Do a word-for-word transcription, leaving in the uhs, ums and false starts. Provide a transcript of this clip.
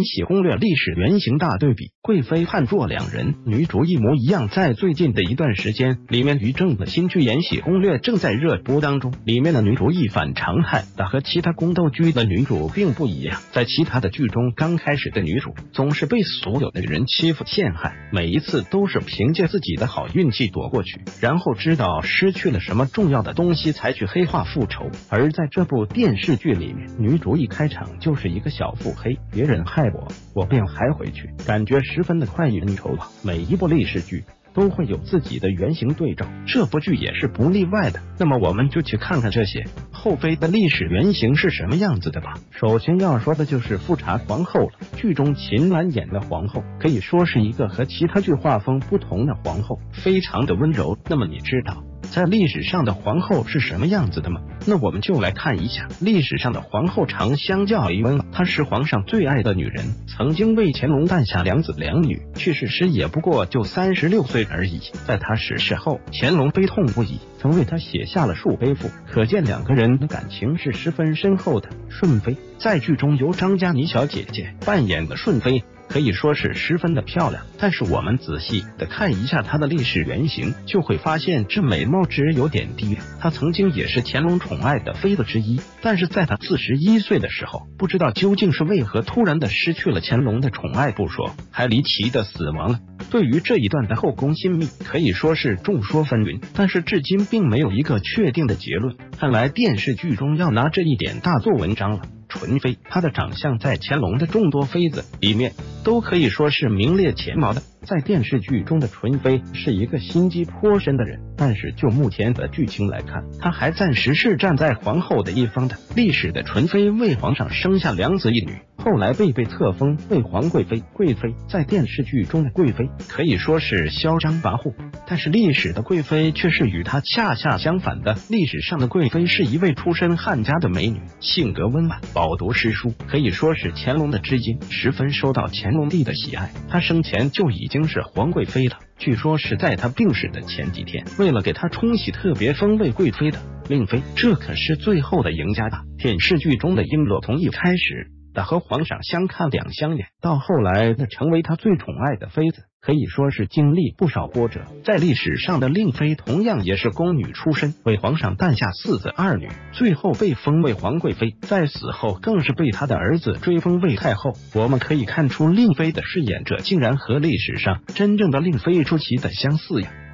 禧攻略》历史原型大对比，贵妃判若两人，女主一模一样。在最近的一段时间里面，于正的新剧《延禧攻略》正在热播当中，里面的女主一反常态，但和其他宫斗剧的女主并不一样。在其他的剧中，刚开始的女主总是被所有的人欺负陷害，每一次都是凭借自己的好运气躲过去，然后知道失去了什么重要的东西才去黑化复仇。而在这部电视剧里面，女主一开场就是一个小腹黑，别人害我，我便还回去，感觉十分的快意恩仇啊。每一部历史剧都会有自己的原型对照，这部剧也是不例外的。那么我们就去看看这些后妃的历史原型是什么样子的吧。首先要说的就是富察皇后了。剧中秦岚演的皇后可以说是一个和其他剧画风不同的皇后，非常的温柔。那么你知道在历史上的皇后是什么样子的吗？那我们就来看一下历史上的皇后常相较于温，她是皇上最爱的女人，曾经为乾隆诞下两子两女，去世时也不过就三十六岁而已。在她逝世后，乾隆悲痛不已，曾为她写下了数碑赋，可见两个人的感情是十分深厚的。顺妃在剧中由张嘉倪小姐姐扮演的顺妃可以说是十分的漂亮，但是我们仔细的看一下她的历史原型，就会发现这美貌值有点低。她曾经也是乾隆宠爱的妃子之一，但是在她四十一岁的时候，不知道究竟是为何突然的失去了乾隆的宠爱不说，还离奇的死亡了。对于这一段的后宫心秘，可以说是众说纷纭，但是至今并没有一个确定的结论。看来电视剧中要拿这一点大做文章了。纯妃，她的长相在乾隆的众多妃子里面都可以说是名列前茅的。在电视剧中的纯妃是一个心机颇深的人，但是就目前的剧情来看，她还暂时是站在皇后的一方的。历史的纯妃为皇上生下两子一女，后来被被册封为皇贵妃。贵妃在电视剧中的贵妃可以说是嚣张跋扈，但是历史的贵妃却是与她恰恰相反的。历史上的贵妃是一位出身汉家的美女，性格温婉，饱读诗书，可以说是乾隆的知音，十分受到乾隆帝的喜爱。她生前就已经是皇贵妃了，据说是在她病逝的前几天，为了给她冲喜，特别封为贵妃的令妃，这可是最后的赢家吧。电视剧中的璎珞从一开始的和皇上相看两相厌，到后来的成为他最宠爱的妃子，可以说是经历不少波折。在历史上的令妃同样也是宫女出身，为皇上诞下四子二女，最后被封为皇贵妃，在死后更是被他的儿子追封为太后。我们可以看出令妃的饰演者竟然和历史上真正的令妃出奇的相似呀。